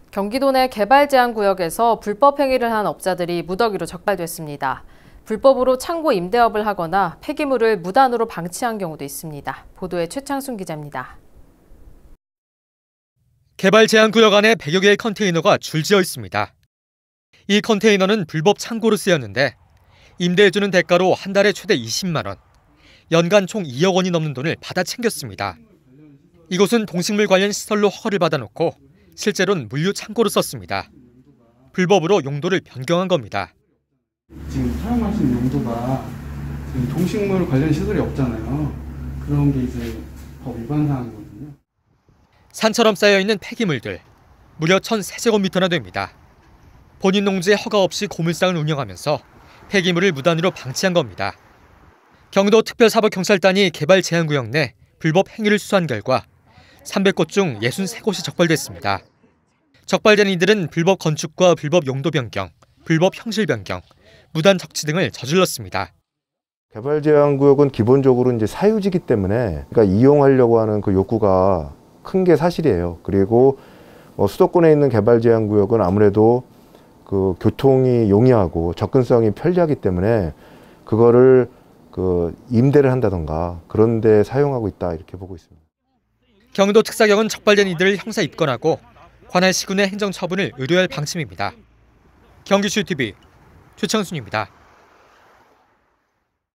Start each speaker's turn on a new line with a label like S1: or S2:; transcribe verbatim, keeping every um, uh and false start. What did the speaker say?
S1: 경기도 내 개발 제한 구역에서 불법 행위를 한 업자들이 무더기로 적발됐습니다. 불법으로 창고 임대업을 하거나 폐기물을 무단으로 방치한 경우도 있습니다. 보도에 최창순 기자입니다.
S2: 개발 제한 구역 안에 백여 개의 컨테이너가 줄지어 있습니다. 이 컨테이너는 불법 창고로 쓰였는데 임대해주는 대가로 한 달에 최대 이십만 원, 연간 총 이억 원이 넘는 돈을 받아 챙겼습니다. 이곳은 동식물 관련 시설로 허가를 받아놓고 실제로는 물류 창고로 썼습니다. 불법으로 용도를 변경한 겁니다.
S3: 지금 사용하시는 용도가 지금 동식물 관련 시설이 없잖아요. 그런 게 이제 법 위반 사항이거든요.
S2: 산처럼 쌓여있는 폐기물들, 무려 천삼 제곱미터나 됩니다. 본인 농지에 허가 없이 고물상을 운영하면서 폐기물을 무단으로 방치한 겁니다. 경도특별사법경찰단이 개발 제한구역 내 불법 행위를 수사한 결과 삼백 곳 중 육십삼 곳이 적발됐습니다. 적발된 이들은 불법 건축과 불법 용도 변경, 불법 형실 변경, 무단 적치 등을 저질렀습니다.
S4: 개발 제한 구역은 기본적으로 이제 사유지기 때문에 그러니까 이용하려고 하는 그 욕구가 큰 게 사실이에요. 그리고 어, 수도권에 있는 개발 제한 구역은 아무래도 그 교통이 용이하고 접근성이 편리하기 때문에 그거를 그 임대를 한다던가 그런 데 사용하고 있다 이렇게 보고 있습니다.
S2: 경도특사경은 적발된 이들을 형사 입건하고 관할 시군의 행정처분을 의뢰할 방침입니다. 경기슈티비 최창순입니다.